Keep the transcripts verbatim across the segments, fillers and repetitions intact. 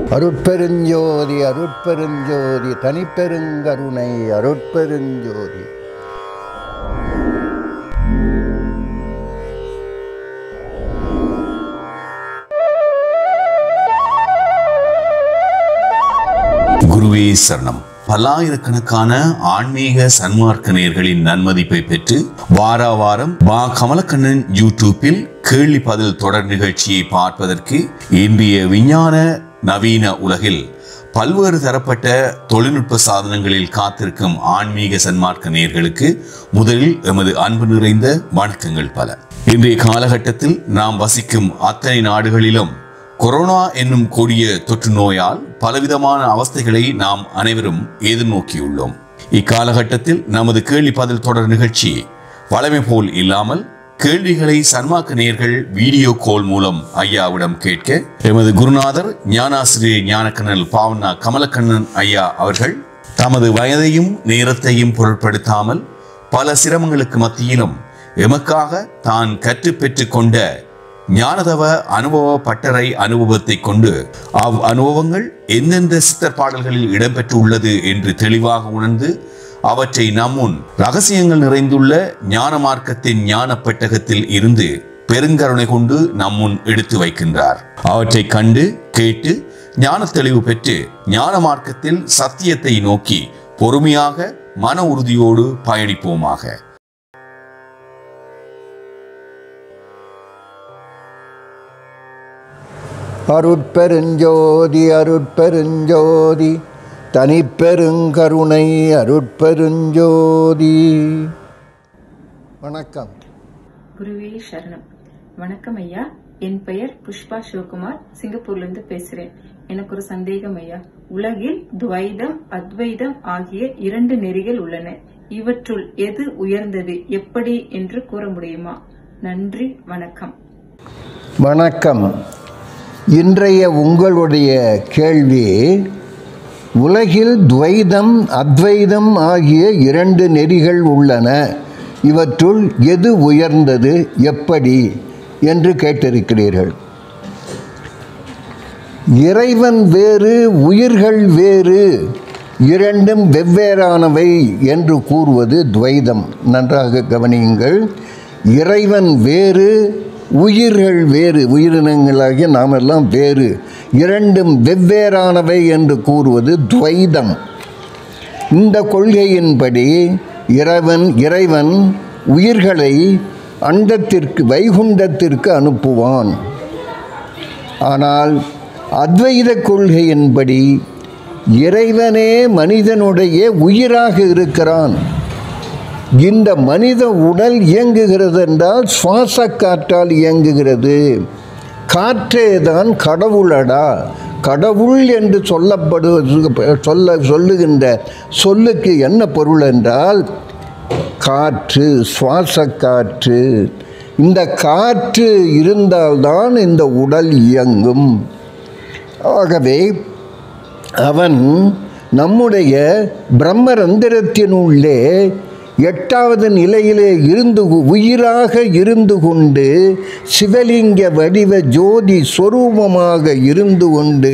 அருட்பெருஞ்சோதி அருட்பெருஞ்சோதி தனிப்பெருங்கருணை அருட்பெருஞ்சோதி. குருவே சரணம். பல்லாயிரக்கணக்கான ஆன்மீக சன்மார்க்க நேயர்களின் நன்மதிப்பை பெற்று வார வாரம் வா கமலக்கண்ணன் யூடியூப்பில் கேள்வி பதில் தொடர் நிகழ்ச்சியை பார்ப்பதற்கு இன்றைய விஞ்ஞான நவீன உலகில் பல்வேறு தரப்பட்ட தொழில்நுட்ப சாதனங்களில் காத்திருக்கும் ஆன்மீக சன்மார்க்க நேயர்களுக்கு முதலில் எமது அன்பு நிறைந்த வணக்கங்கள் பல. இன்றைய காலகட்டத்தில் நாம் வசிக்கும் அத்தனை நாடுகளிலும் கொரோனா என்னும் கொடிய தொற்று நோயால் பலவிதமான அவஸ்தைகளை நாம் அனைவரும் எதிர்நோக்கியுள்ளோம். இக்காலகட்டத்தில் நமது கேள்வி பதில் தொடர் நிகழ்ச்சி வழமை போல் இல்லாமல் கேள்விகளை சன்மார்க்க நேயர்கள் வீடியோ கால் மூலம் ஐயாவிடம் கேட்க எமது குருநாதர் ஞானாசிரியர் ஞானக்கண்ணல் பாவனா கமலக்கண்ணன் ஐயா அவர்கள் தமது வயதையும் நேரத்தையும் பொருட்படுத்தாமல் பல சிரமங்களுக்கு மத்தியிலும் எமக்காக தான் கற்று பெற்று கொண்ட ஞானதவ அனுபவ பட்டறை அனுபவத்தை கொண்டு அவ் அனுபவங்கள் எந்தெந்த சித்தர் பாடல்களில் இடம்பெற்றுள்ளது என்று தெளிவாக உணர்ந்து அவற்றை நம்முன் ரகசியங்கள் நிறைந்துள்ள ஞான மார்க்கத்தின் ஞான பெட்டகத்தில் இருந்து பெருங்கருணை கொண்டு நம்முன் எடுத்து வைக்கின்றார். அவற்றை கண்டு கேட்டு ஞான தெளிவு பெற்று ஞான மார்க்கத்தில் சத்தியத்தை நோக்கி பொறுமையாக மன உறுதியோடு பயணிப்போமாக. அருட்பெருஞ்சோதி அருட்பெருஞ்சோதி தனிப்பெருங்கருணை அருட்பெருஞ்சோதி. வணக்கம். குருவே சரணம். வணக்கம் ஐயா. என் பெயர் புஷ்பா சிவகுமார், சிங்கப்பூர்லேருந்து பேசுறேன். எனக்கு ஒரு சந்தேகம் ஐயா. உலகில் துவைதம் அத்வைதம் ஆகிய இரண்டு நெறிகள் உள்ளன. இவற்றுள் எது உயர்ந்தது, எப்படி என்று கூற முடியுமா? நன்றி, வணக்கம். வணக்கம். இன்றைய உங்களுடைய கேள்வி, உலகில் துவைதம் அத்வைதம் ஆகிய இரண்டு நெறிகள் உள்ளன, இவற்றுள் எது உயர்ந்தது, எப்படி என்று கேட்டிருக்கிறீர்கள். இறைவன் வேறு உயிர்கள் வேறு, இரண்டும் வெவ்வேறானவை என்று கூறுவது துவைதம். நன்றாக கவனியுங்கள். இறைவன் வேறு உயிர்கள் வேறு, உயிரினங்களாகிய நாமெல்லாம் வேறு, இரண்டும் வெவ்வேறானவை என்று கூறுவது துவைதம். இந்த கொள்கையின்படி இறைவன் இறைவன் உயிர்களை அண்டத்திற்கு வைகுண்டத்திற்கு அனுப்புவான். ஆனால் அத்வைத கொள்கையின்படி இறைவனே மனிதனுடைய உயிராக இருக்கிறான். இந்த மனித உடல் இயங்குகிறது என்றால் சுவாச காற்றால் இயங்குகிறது. காற்றே தான் கடவுளடா. கடவுள் என்று சொல்லப்படுவது சொல்ல சொல்லுகின்ற சொல்லுக்கு என்ன பொருள் என்றால் காற்று, சுவாச காற்று. இந்த காற்று இருந்தால்தான் இந்த உடல் இயங்கும். ஆகவே அவன் நம்முடைய பிரம்மரந்திரத்தினுள்ளே எட்டாவது நிலையிலே இருந்து உயிராக இருந்து கொண்டு சிவலிங்க வடிவ ஜோதி சொரூபமாக இருந்து கொண்டு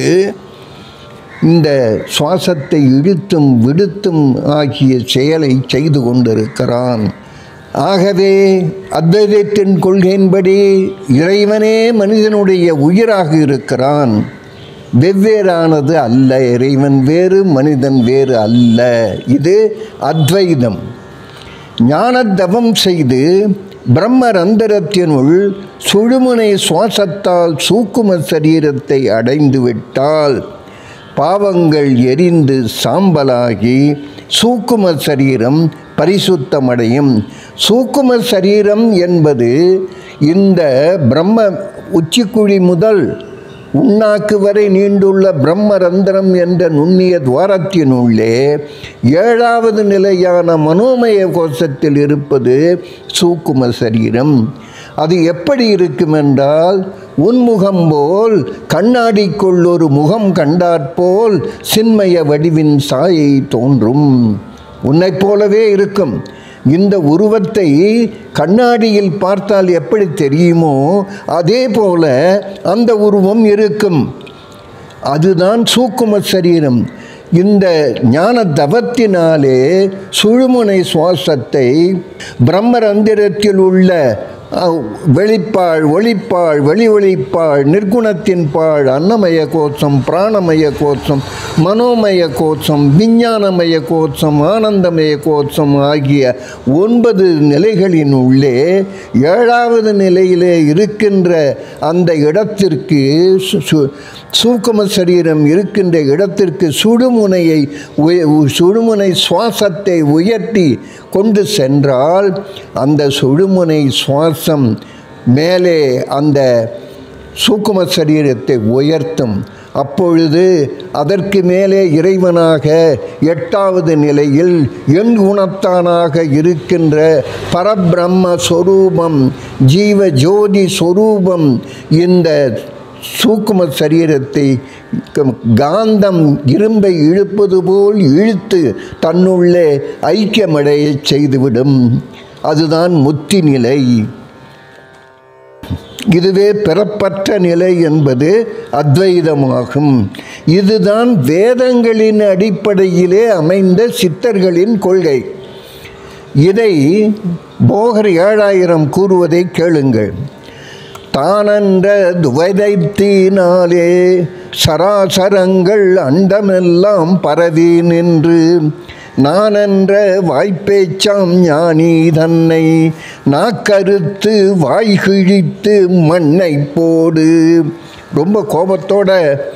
இந்த சுவாசத்தை இழுத்தும் விடுத்தும் ஆகிய செயலை செய்து கொண்டிருக்கிறான். ஆகவே அத்வைதத்தின் கொள்கையின்படி இறைவனே மனிதனுடைய உயிராக இருக்கிறான். வெவ்வேறானது அல்ல. இறைவன் வேறு மனிதன் வேறு அல்ல. இது அத்வைதம். ஞான தவம் செய்து பிரம்மரந்திரத்தினுள் சுழுமுனை சுவாசத்தால் சூக்கும சரீரத்தை அடைந்து விட்டால் பாவங்கள் எரிந்து சாம்பலாகி சூக்கும சரீரம் பரிசுத்தமடையும். சூக்கும சரீரம் என்பது இந்த பிரம்ம உச்சிக்குழி முதல் உண்ணாக்கு வரை நீண்டுள்ள பிரம்மரந்திரம் என்ற நுண்ணிய துவாரத்தினுள்ளே ஏழாவது நிலையான மனோமய கோஷத்தில் இருப்பது சூக்கும சரீரம். அது எப்படி இருக்கும் என்றால், உன்முகம் போல் கண்ணாடிக்குள் ஒரு முகம் கண்டாற்போல் சின்மய வடிவின் சாயை தோன்றும். உன்னை போலவே இருக்கும். இந்த உருவத்தை கண்ணாடியில் பார்த்தால் எப்படி தெரியுமோ அதே போல அந்த உருவம் இருக்கும். அதுதான் சூக்கும சரீரம். இந்த ஞான தவத்தினாலே சுழுமுனை சுவாசத்தை பிரம்மரந்திரத்தில் உள்ள வெளிப்பாழ் ஒளிப்பாழ் வெளி ஒளிப்பாழ் நிர்குணத்தின் பாழ் அன்னமய கோஷம் பிராணமய கோஷம் மனோமய கோஷம் விஞ்ஞானமய கோஷம் ஆனந்தமய கோஷம் ஆகிய ஒன்பது நிலைகளின் உள்ளே ஏழாவது நிலையிலே இருக்கின்ற அந்த இடத்திற்கு சூக்கும சரீரம் இருக்கின்ற இடத்திற்கு சுடுமுனையை சுடுமுனை சுவாசத்தை உயர்த்தி கொண்டு சென்றால் அந்த சுடுமுனை சுவாசம் மேலே அந்த சூக்கும சரீரத்தை உயர்த்தும். அப்பொழுது அதற்கு மேலே இறைவனாக எட்டாவது நிலையில் எண் குணத்தானாக இருக்கின்ற பரபிரம்ம சொரூபம் ஜீவ ஜோதி சொரூபம் இந்த சூக்கும சரீரத்தை காந்தம் இரும்பை இழுப்பது போல் இழுத்து தன்னுள்ளே ஐக்கியமடைய செய்துவிடும். அதுதான் முத்தி நிலை. இதுவே பெறப்பட்ட நிலை என்பது அத்வைதமாகும். இதுதான் வேதங்களின் அடிப்படையிலே அமைந்த சித்தர்களின் கொள்கை. இதை போகர் ஏழாயிரம் கூறுவதை கேளுங்கள். தானென்ற துவைதத்தினாலே சராசரங்கள் அண்டமெல்லாம் பரவி நின்று நானென்ற வாய்ப்பேச்சாம் ஞானி தன்னை நாக்கறுத்து வாய்கிழித்து மண்ணை போடு. ரொம்ப கோபத்தோட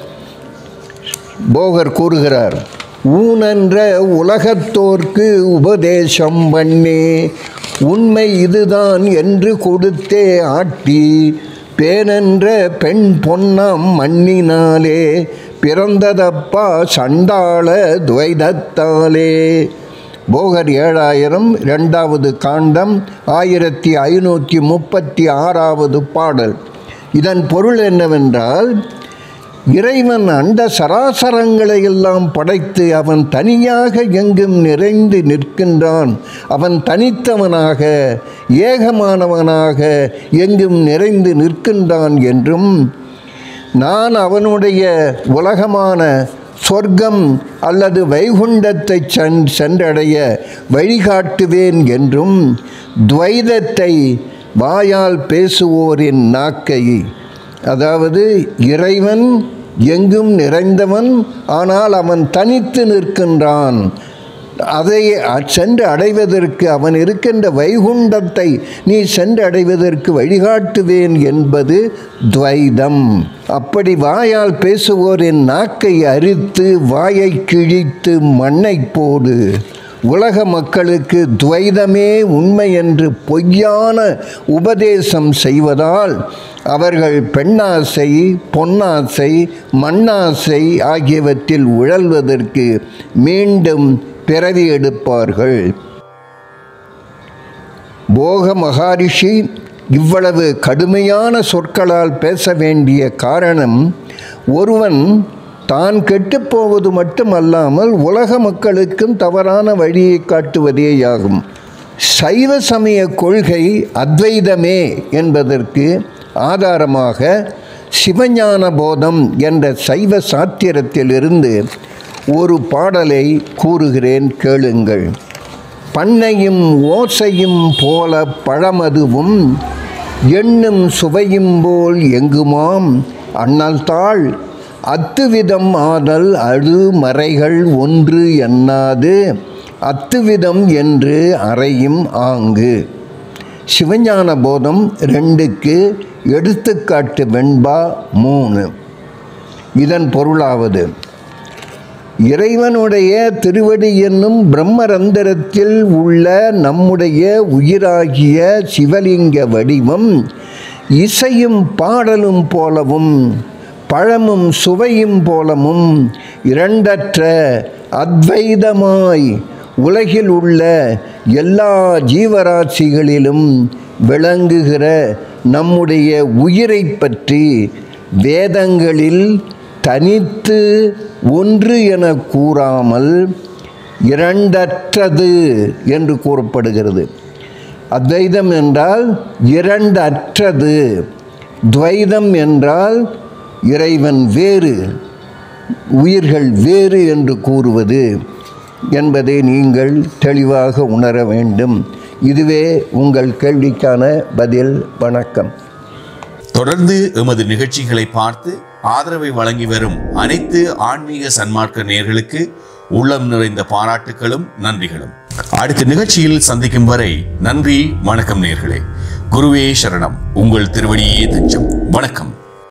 போகர் கூறுகிறார். ஊனென்ற உலகத்தோர்க்கு உபதேசம் பண்ணே உண்மை இதுதான் என்று கொடுத்தே ஆட்டி பேனென்ற பெண் பொன்னாம் மண்ணினாலே பிறந்ததப்பா சண்டாள துவைதத்தாலே. போகர் ஏழாயிரம் இரண்டாவது காண்டம் ஆயிரத்தி ஐநூற்றி முப்பத்தி ஆறாவது பாடல். இதன் பொருள் என்னவென்றால், இறைவன் அண்ட சராசரங்களை எல்லாம் படைத்து அவன் தனியாக எங்கும் நிறைந்து நிற்கின்றான். அவன் தனித்தவனாக ஏகமானவனாக எங்கும் நிறைந்து நிற்கின்றான் என்றும், நான் அவனுடைய உலகமான சொர்க்கம் அல்லது வைகுண்டத்தை சென் சென்றடைய வழிகாட்டுவேன் என்றும், துவைதத்தை வாயால் பேசுவோரின் நாக்கை, அதாவது இறைவன் எங்கும் நிறைந்தவன், ஆனால் அவன் தனித்து நிற்கின்றான், அதை சென்று அடைவதற்கு அவன் இருக்கின்ற வைகுண்டத்தை நீ சென்று அடைவதற்கு வழிகாட்டுவேன் என்பது துவைதம். அப்படி வாயால் பேசுவோரின் நாக்கை அரித்து வாயை கிழித்து மண்ணை போடு. உலக மக்களுக்கு துவைதமே உண்மை என்று பொய்யான உபதேசம் செய்வதால் அவர்கள் பெண்ணாசை பொன்னாசை மண்ணாசை ஆகியவற்றில் உழல்வதற்கு மீண்டும் பிறவி எடுப்பார்கள். போக மகாரிஷி இவ்வளவு கடுமையான சொற்களால் பேச வேண்டிய காரணம், ஒருவன் தான் கெட்டுப்போவது மட்டுமல்லாமல் உலக மக்களுக்கும் தவறான வழியை காட்டுவதேயாகும். சைவ சமய கொள்கை அத்வைதமே என்பதற்கு ஆதாரமாக சிவஞான போதம் என்ற சைவ சாத்திரத்திலிருந்து ஒரு பாடலை கூறுகிறேன், கேளுங்கள். பண்ணையும் ஓசையும் போல பழமதுவும் எண்ணும் சுவையும் போல் எங்குமாம் அண்ணல் தாள் அத்துவிதம் ஆதல் அழு மறைகள் ஒன்று எண்ணாது அத்துவிதம் என்று அறையும் ஆங்கு. சிவஞான போதம் ரெண்டுக்கு எடுத்துக்காட்டு வெண்பா மூணு. இதன் பொருளாவது, இறைவனுடைய திருவடி என்னும் பிரம்மரந்திரத்தில் உள்ள நம்முடைய உயிராகிய சிவலிங்க வடிவம் இசையும் பாடலும் போலவும் பழமும் சுவையும் போலவும் இரண்டற்ற அத்வைதமாய் உலகில் உள்ள எல்லா ஜீவராசிகளிலும் விளங்குகிற நம்முடைய உயிரை பற்றி வேதங்களில் தனித்து ஒன்று என கூறாமல் இரண்டற்றது என்று கூறப்படுகிறது. அத்வைதம் என்றால் இரண்டு அற்றது, துவைதம் என்றால் இறைவன் வேறு, உயிர்கள் வேறு என்று கூறுவது என்பதை நீங்கள் தெளிவாக உணர வேண்டும். இதுவே உங்கள் கேள்விக்கான பதில். வணக்கம். தொடர்ந்து எமது நிகழ்ச்சிகளை பார்த்து ஆதரவை வழங்கி வரும் அனைத்து ஆன்மீக சன்மார்க்க நேயர்களுக்கு உள்ளம் நிறைந்த பாராட்டுகளும் நன்றிகளும். அடுத்த நிகழ்ச்சியில் சந்திக்கும் வரை நன்றி, வணக்கம் நேயர்களே. குருவே சரணம். உங்கள் திருவடியே தஞ்சம். வணக்கம்.